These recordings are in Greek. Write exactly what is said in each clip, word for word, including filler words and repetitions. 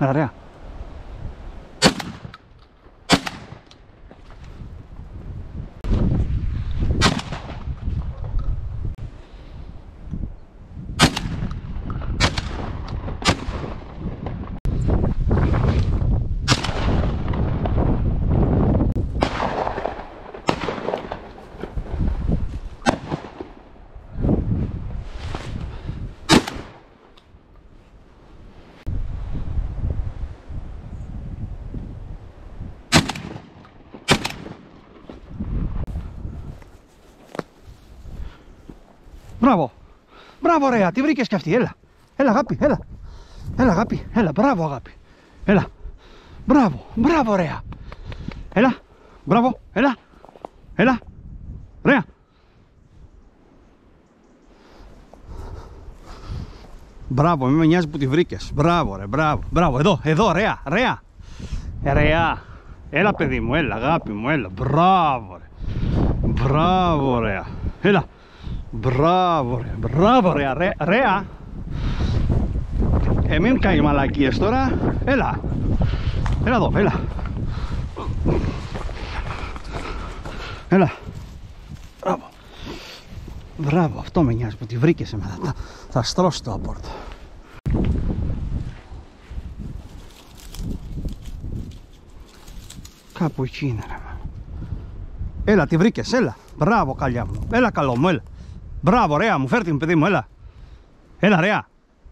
Έλα, Ρέα. Μπράβο, μπράβο Ρέα, τη βρήκες κι αυτή, έλα, έλα αγάπη, έλα, έλα αγάπη, έλα, μπράβο αγάπη, έλα, μπράβο, μπράβο Ρέα, έλα, μπράβο, έλα, έλα, Ρέα. Μπράβο, μην με νοιάζει που τη βρήκες, μπράβο ρε, μπράβο, μπράβο, εδώ, εδώ Ρέα, Ρέα, Ρέα, έλα παιδί μου, έλα αγάπη μου, έλα, μπράβο ρε, μπράβο Ρέα, έλα. Μπράβο ρε, μπράβο ρε, ρε, Ρέα. Ε, μην κάνει μαλακίες τώρα. Έλα, έλα εδώ, έλα. Έλα. Μπράβο. Μπράβο, αυτό με νοιάζει που τη βρήκες εμένα. Θα, θα στρώσει το απόρτο. Κάπου εκεί είναι ρε. Έλα, τη βρήκες, έλα. Μπράβο καλιά μου. Έλα καλό μου, έλα. Μπράβο Ρέα μου, φέρ' την παιδί μου, έλα. Έλα Ρέα.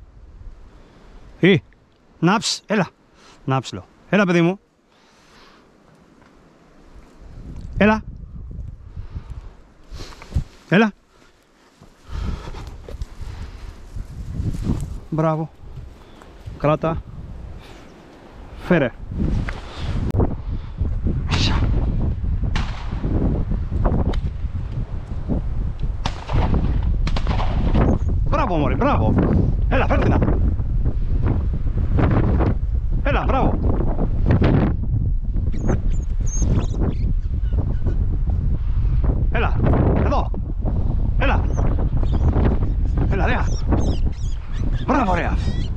Ή, νάψ, έλα. Νάψ λέω. Έλα παιδί μου. Έλα. Έλα. Μπράβο. Κράτα. Φέρε. Μπράβο μωρή, μπράβο. Έλα, φέρ' την. Έλα, μπράβο. Έλα, εδώ. Έλα. Έλα, Ρέα. Μπράβο, Ρέα.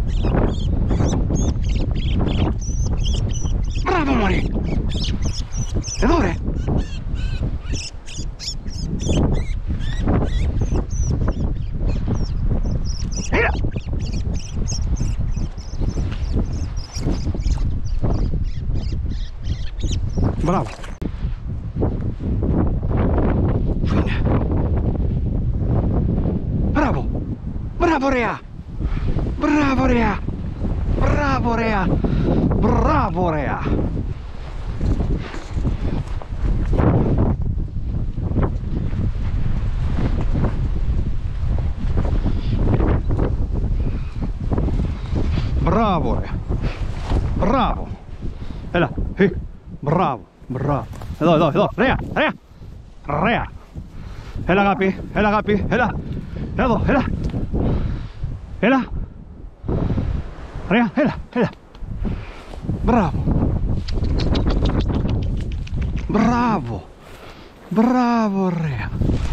Μπράβο μωρή. Εδώ ρε. Έλα. Μπράβο. Πού είναι? Μπράβο. Μπράβο Ρέα. Μπράβο Ρέα. Μπράβο Ρέα. Μπράβο Ρέα. Μπράβο ρε. Μπράβο. Έλα. Χι. Μπράβο. Μπράβο. Εδώ, εδώ, εδώ. Ρέα. Ρέα. Ρέα. Έλα αγάπη. Έλα αγάπη. Έλα. Εδώ. Έλα. Έλα. Ρέα. Έλα. Έλα. Μπράβο. Μπράβο. Μπράβο Ρέα.